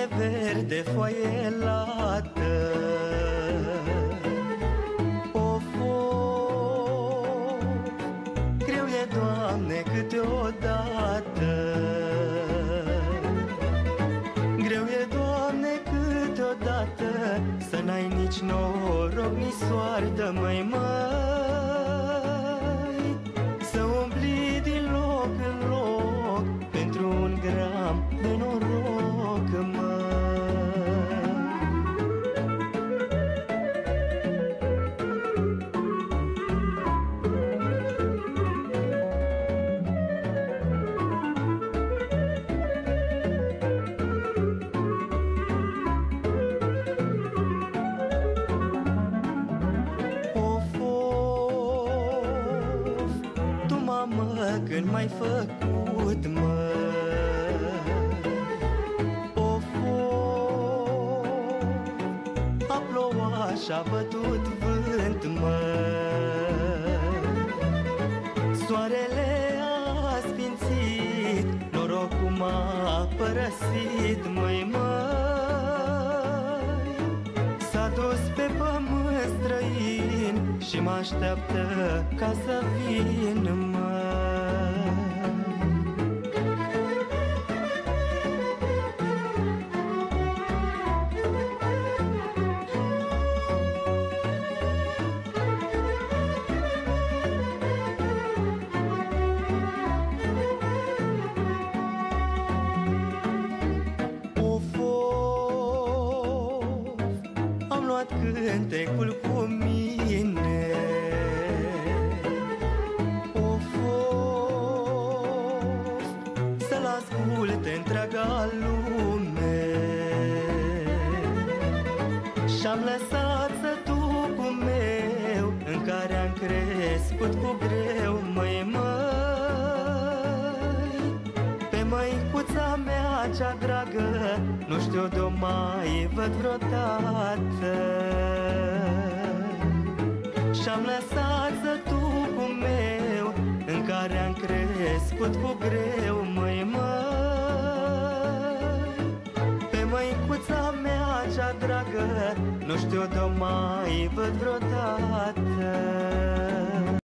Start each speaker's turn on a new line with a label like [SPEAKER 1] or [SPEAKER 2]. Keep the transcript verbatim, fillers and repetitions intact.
[SPEAKER 1] e verde, foaie lată. Of, of, greu e, Doamne, câteodată. Greu e, Doamne, câteodată să n-ai nici noroc, nici soartă, măi, măi. Să umbli din loc în loc pentru un gram de noroc, măi. Mamă, când m-ai făcut, mă? Of, of, a plouat și-a bătut vânt, mă. Soarele a sfințit, norocul m-a părăsit, măi, măi. S-a dus pe pământ străin și mă așteaptă ca să vin, măi. Am luat cântecul cu mine. Of, of, să-l asculte întreaga lume. Și-am lăsat sătucul meu în care am crescut cu greu, măi, măi. Pe măicuța mea cea dragă nu știu de-o mai văd vreodată. Și-am lăsat sătucul meu în care am crescut cu greu, măi, măi. Pe măicuța mea cea dragă nu știu de-o mai văd vreodată.